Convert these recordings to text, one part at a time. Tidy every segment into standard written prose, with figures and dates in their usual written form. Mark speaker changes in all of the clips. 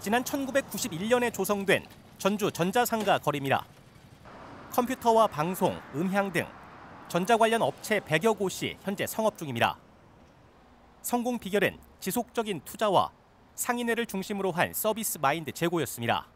Speaker 1: 지난 1991년에 조성된 전주 전자상가 거리입니다. 컴퓨터와 방송, 음향 등 전자 관련 업체 100여 곳이 현재 성업 중입니다. 성공 비결은 지속적인 투자와 상인회를 중심으로 한 서비스 마인드 제고였습니다.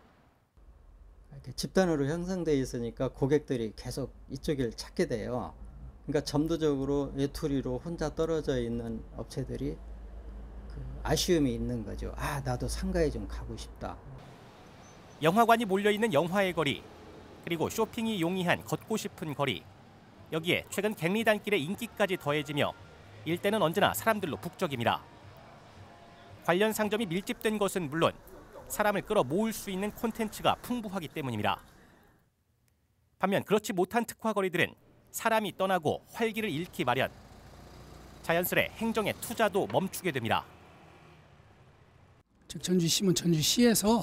Speaker 2: 집단으로 형성되어 있으니까 고객들이 계속 이쪽을 찾게 돼요. 그러니까 점도적으로 외투리로 혼자 떨어져 있는 업체들이 아쉬움이 있는 거죠. 아, 나도 상가에 좀 가고 싶다.
Speaker 1: 영화관이 몰려있는 영화의 거리, 그리고 쇼핑이 용이한 걷고 싶은 거리. 여기에 최근 갱리단길의 인기까지 더해지며 일대는 언제나 사람들로 북적입니다. 관련 상점이 밀집된 것은 물론 사람을 끌어모을 수 있는 콘텐츠가 풍부하기 때문입니다. 반면 그렇지 못한 특화거리들은 사람이 떠나고 활기를 잃기 마련. 자연스레 행정의 투자도 멈추게 됩니다.
Speaker 3: 즉 전주시면 전주시에서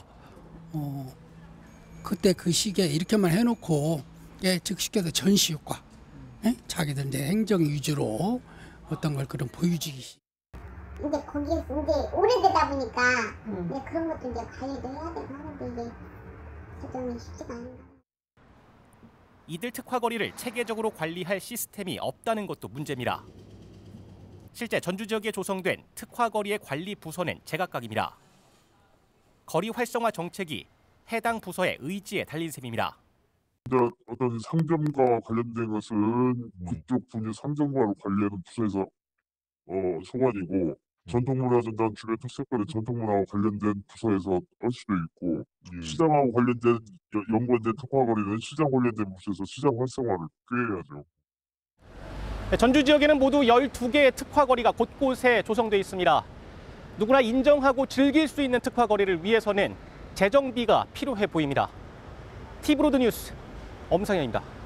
Speaker 3: 그때 그 시기에 이렇게만 해놓고 즉 쉽게도 전시 효과, 자기들 이제 행정 위주로 어떤 걸 그런 보여주기.
Speaker 4: 이제 거기에서 이제 오래되다 보니까 이제 그런 것도 이제 관리도 해야 되고 하는데 이게 조정이 쉽지가 않은 거예요.
Speaker 1: 이들 특화거리를 체계적으로 관리할 시스템이 없다는 것도 문제입니다. 실제 전주 지역에 조성된 특화거리의 관리 부서는 제각각입니다. 거리 활성화 정책이 해당 부서의 의지에 달린 셈입니다.
Speaker 5: 어떤 상점과 관련된 것은 그쪽 분이 상점과로 관리하는 부서에서 소관이고, 전통문화전당 주변 특색거리 전통문화와 관련된 부서에서 할 수도 있고, 시장하고 관련된 연관된 특화거리는 시장 관련된 부서에서 시장 활성화를 꾀해야죠.
Speaker 1: 전주 지역에는 모두 12개의 특화거리가 곳곳에 조성돼 있습니다. 누구나 인정하고 즐길 수 있는 특화거리를 위해서는 재정비가 필요해 보입니다. TV로드 뉴스 엄상현입니다.